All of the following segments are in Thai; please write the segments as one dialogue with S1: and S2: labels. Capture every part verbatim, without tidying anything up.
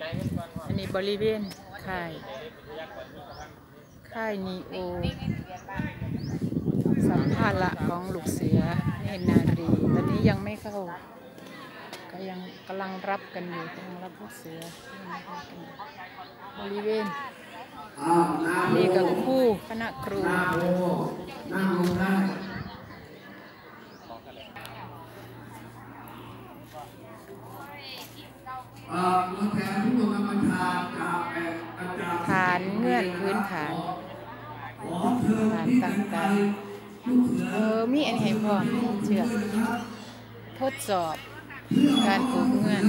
S1: อันนี้บริเวณค่ายค่ายนีโอสัมภาระของลูกเสือเนตรนารีตอนนี้ยังไม่เข้าก็ยังกำลังรับกันอยู่กำลังรับลูกเสือบริเวณนี่กับครูคณะครูฐานเงื่อนพื้นฐานฐานต่างๆเออมีอันให้พร้อมเชื่อทดสอบการปลูกเงื่อน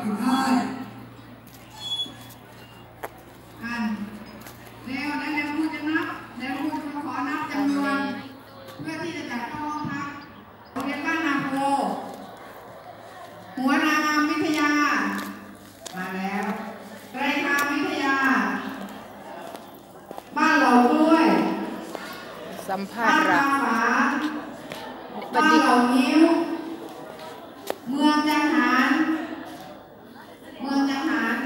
S2: แล้วแล้วแล้วครูจะนับแล้วครูจะขอนับจำนวนเพื่อที่จะจัดเข้าห้องพักโรงเรียนบ้านนาโพหัวนางามวิทยามาแล้วไตรคามวิทยาบ้านเหล่ากล้วย
S1: สัมภาระ
S2: บ้านเหล่านิ้วเมืองจังหารเมืองจังหาร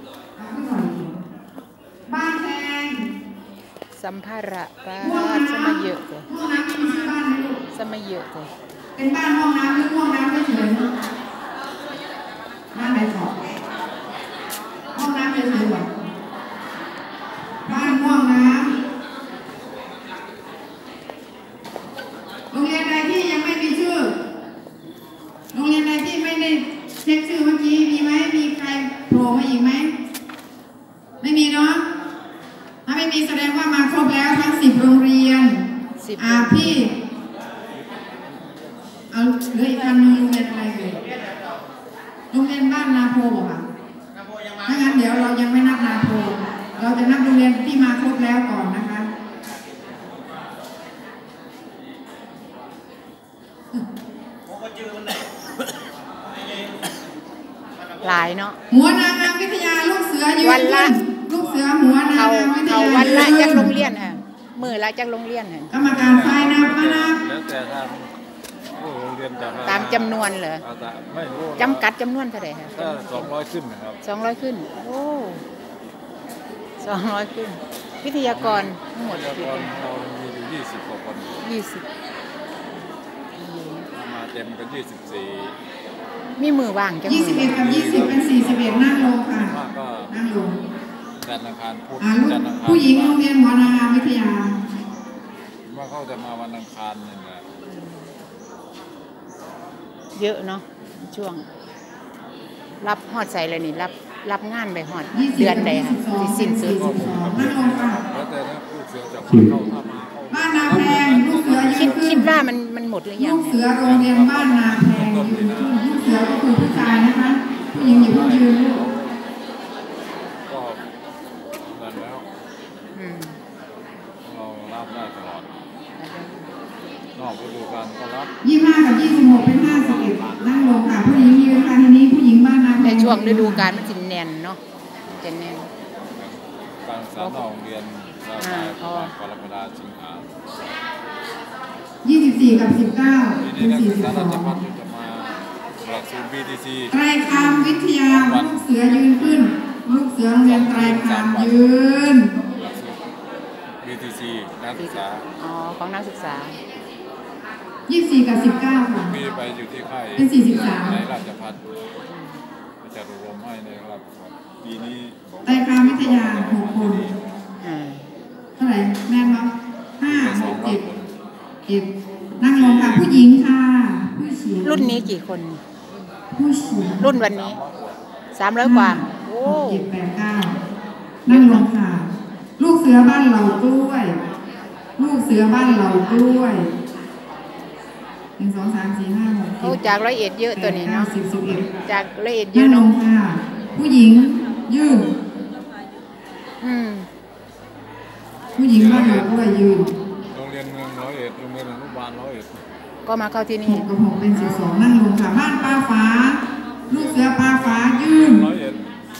S2: บ้านแทน
S1: สัมภาระป้าสมัยเยอะเลย
S2: ห้องน้ำมีชื่อบ้านไหมลูก
S1: สมัยเยอะเลย
S2: เป็นบ้านห้องน้ำหรือห้องน้ำไม่เฉยบ้านไหนก่อนห้องน้ำไม่เฉยหรอบ้านห้องน้ำโรงเรียนใดที่ยังไม่มีชื่อโรงเรียนใดที่ไม่ได้เช็คชื่อเมื่อกี้มีไหมมีใครโผล่มาอีกไหมไม่มีเนาะถ้าไม่มีแสดงว่ามาครบแล้วทั้งสิบโรงเรียนอ่าพี่เอาเหลืออีกคันนึงโรงเรียนอะไรเลยโรงเรียนบ้านนาโพบอกค่ะถ้างั้นเดี๋ยวเรายังไม่นับนาโพเราจะนับโรงเรียนที่มาครบแล้วก่อนนะคะ
S1: หลายเนาะ
S2: หัวนางงามวิทยาลูกเสือยืนขึ้นลูกเสือหัวนางงามวิทยา
S1: เขาวันละจากโรงเรียนฮะมือละจากโรงเรียนฮะ
S2: กรรมการฝ่ายนับมานับ
S3: แล้วแต่ทางโรงเรียนจะ
S1: ตามจำนวนเหรอ
S3: ไม่รู้
S1: จำกัดจำนวนเท่าไหร่ฮะ
S3: ถ้าสองร้อยขึ้นนะครับ
S1: สองร้อยขึ้นโอ้สองร้อยขึ้นวิทยากรทั้งหมด
S3: วิทยากรเรามีอยู่ยี่สิบกว่าคน
S1: ยี่สิบ
S3: มาเต็มกันยี่สิบสี่
S1: มีมือว่างจัง
S2: ยี่สิบเอ็ดกับยี่สิบเป็นสี่สิบเอ็ดนั่งลงค่ะนั่งลง
S3: จันทร์อังคารพุธ
S2: จันทร์อังคารผู้หญิงโรงเรียนหัวนางงามวิทยา
S3: ว่าเขาจะมาวันอังคารนี่แหละ
S1: เยอะเนาะช่วงรับฮอดใส่เลยนี่รับรับงานไปฮอดเดือนใดค่ะที่สิ้นสุด
S2: นั่งลงค่ะ
S3: แล้วแต่ถ้าลูกเสือจะเข้าถ้ามา
S2: บ้านนาแพงลูกเสือยืนขึ้น
S1: คิดว่ามันมันหมดหรือยัง
S2: ลูกเสือโรงเรียนบ้านนาแพงยืนขึ้นลูกเสือก็คือผู้ชายนะคะผู้หญิงอยู่ยืนลูก
S3: ก็นั่นแล้วเรารับได้ตลอดนอกฤดูกาลก็รับ
S2: ยี่สิบห้ากับยี่สิบหกเป็นห้าสิบเอ็ดนั่งลงค่ะผู้หญิงยืนค่ะทีนี้ผู้หญิงบ้านนาแพง
S1: ในช่วงฤดูกาลมันจะแน่นเนาะจะแน่น
S3: การสอนโรงเรียนเราได้ประมาณกรกฎาคมสิงหา
S2: ยี่สิบสี่กับสิบเก้าเป็นสี่สิบสอง
S3: หลักสูตร บี ที ซี
S2: ไตรคามวิทยาลูกเสือยืนขึ้นลูกเสือโรงเรียนไตรคามยืน
S3: หลักสูตร บี ที ซี นักศึกษา
S1: อ๋อของนักศึกษา
S2: ยี่สิบสี่กับสิบเก้าค่ะ
S3: มีไปอยู่ที่ค่าย
S2: เป็นสี่สิบสาม
S3: ในราชภัฏจะรวมให้ในราชภัฏปีนี้
S2: ไตรคามวิทยาหกคนเท่าไหร่แม่นมั้งห้าหกเจ็ดเจ็ดนั่งลงค่ะผู้หญิงค่ะผู้หญิง
S1: รุ่นนี้กี่คน
S2: ผู้หญิง
S1: รุ่นวันนี้สามร้อยกว่าโอ้
S2: เจ็ดแปดเก้านั่งลงค่ะลูกเสือบ้านเหล่ากล้วยลูกเสือบ้านเหล่ากล้วยหนึ่งสองสามสี่ห้าหก
S1: โอ้จากร้อยเอ็ดเยอะตัวนี้เนาะ
S2: สิบสิบเอ็ด
S1: จากร้อยเอ็ดเยอะ
S2: นั่งลงค่ะผู้หญิงยืน
S1: อืม
S2: ผู้หญิงบ้านเหล่ากล้วยยืน
S3: โรงเรียนเมืองร้อยเอ็ดโรงเรียนอนุบาลร้อยเอ็ด
S1: ก็มาเข้าที่นี่
S2: หกกับหกเป็นสิบสองนั่งลงค่ะบ้านป้าฟ้าลูกเสือป้าฟ้ายืน
S3: ร้อยเอ็ด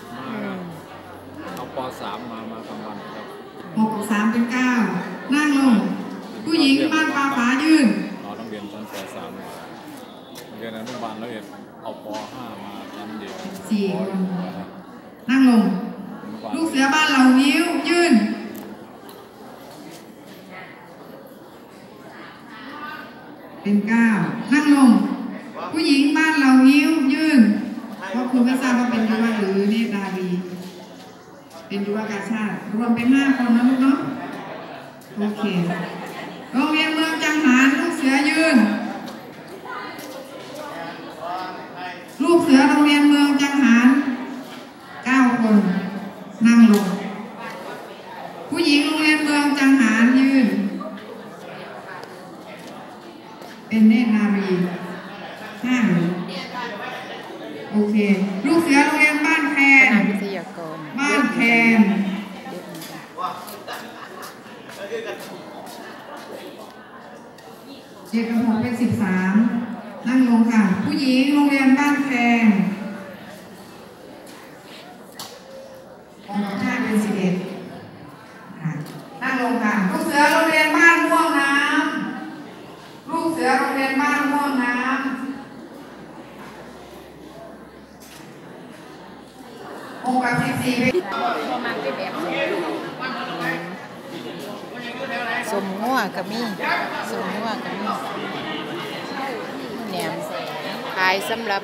S3: เอาป.สาม มามากลางวันครับ
S2: หกกับสามเป็นเก้านั่งลงผู้หญิงบ้านป้าฟ้ายืน
S3: อ๋อต้องเรียนชั้นป.สาม โรงเรียนอนุบาลร้อยเอ็ดเอาป.ห้า มาชั้นเดียว
S2: สี่คนนั่งลงลูกเสือบ้านเหล่างิ้วยืนเป็นเก้านั่งลงผู้หญิงบ้านเหล่างิ้วยืนเพราะคุณไม่ทราบว่าเป็นยุวหรือเนตรนารีเป็นยุวกาชาติรวมเป็นห้าคนนะลูกเนาะโอเคโรงเรียนเมืองจังหารลูกเสือยืนลูกเสือโรงเรียนเมืองจังหารเก้าคนนั่งลงผู้หญิงโรงเรียนเมืองจังหารยืนเป็นเนตรนารีห้าหรือโอเคลูกเสือโรงเรียนบ้านแคน
S1: คณะวิทยากร
S2: บ้านแคนเด็กกับผมเป็นสิบสามนั่งลงค่ะผู้หญิงโรงเรียนบ้านแคนองค์ห้าเป็นสิบเอ็ดนั่งลงค่ะลูกเสือโรงเรียนบ้านม่วงน้ำลูกเสือโรงเรียนบ้านม่วงน้ำองค์กับสิบสี่เป็น
S1: สมงัวก็มีสมงัวก็มีแหนมขายสำหรับ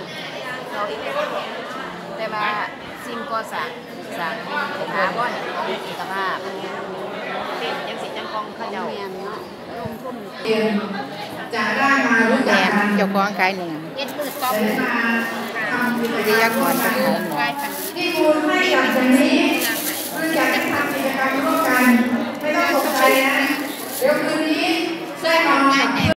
S4: แต่ว่าสิ่งก่อสร้างสร้างเป็นถาวรของเอกภาพเป็นยังสิจังกองเขาเจ้าลงทุน
S2: เรียนจะได้มารู้
S1: แหน
S2: จัก
S1: ม
S2: กัน
S1: เจ้าของขายเนื้อ
S4: เฮ็ดมือต๊อป
S2: ได้มาทำกิจ
S1: วิท
S2: กรร
S1: ยาม กรก็ขายเนื้อ
S2: ที่คุณให้กับสิ่งนี้คืออยากจะทำกิจกรรมร่วมกันไม่ต้องตกใจนะเดี๋ยวคืนนี้ช่วยนอน